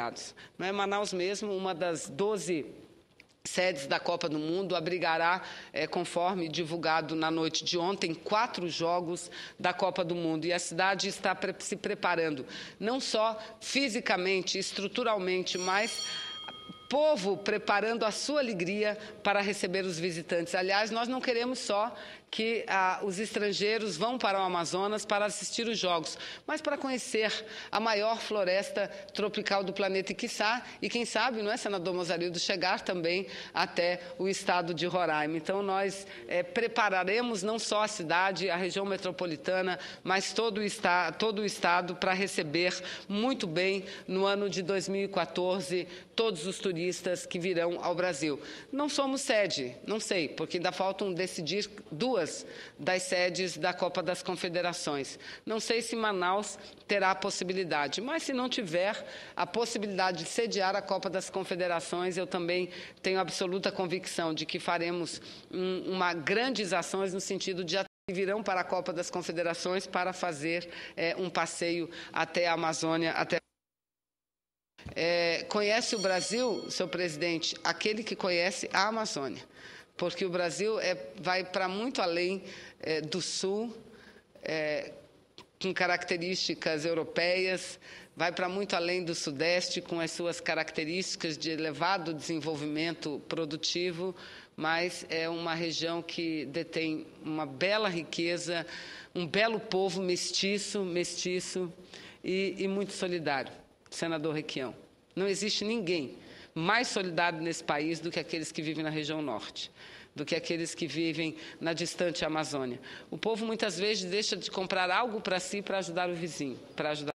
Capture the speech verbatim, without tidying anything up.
Não é? Manaus mesmo, uma das doze sedes da Copa do Mundo, abrigará, é, conforme divulgado na noite de ontem, quatro jogos da Copa do Mundo. E a cidade está pre- se preparando, não só fisicamente, estruturalmente, mas povo preparando a sua alegria para receber os visitantes. Aliás, nós não queremos só que ah, os estrangeiros vão para o Amazonas para assistir os Jogos, mas para conhecer a maior floresta tropical do planeta e, quiçá, e quem sabe, não é, senador Mozarildo, chegar também até o estado de Roraima. Então, nós é, prepararemos não só a cidade, a região metropolitana, mas todo o, esta, todo o estado para receber muito bem, no ano de dois mil e quatorze, todos os turistas que virão ao Brasil. Não somos sede, não sei, porque ainda faltam decidir duas das sedes da Copa das Confederações. Não sei se Manaus terá a possibilidade, mas se não tiver a possibilidade de sediar a Copa das Confederações, eu também tenho absoluta convicção de que faremos um, uma grandes ações no sentido de virão para a Copa das Confederações para fazer é, um passeio até a Amazônia, até É, conhece o Brasil, seu presidente, aquele que conhece a Amazônia, porque o Brasil é, vai para muito além é, do sul, é, com características europeias, vai para muito além do sudeste, com as suas características de elevado desenvolvimento produtivo, mas é uma região que detém uma bela riqueza, um belo povo mestiço, mestiço e, e muito solidário. Senador Requião, não existe ninguém mais solidário nesse país do que aqueles que vivem na região norte, do que aqueles que vivem na distante Amazônia. O povo muitas vezes deixa de comprar algo para si para ajudar o vizinho, para ajudar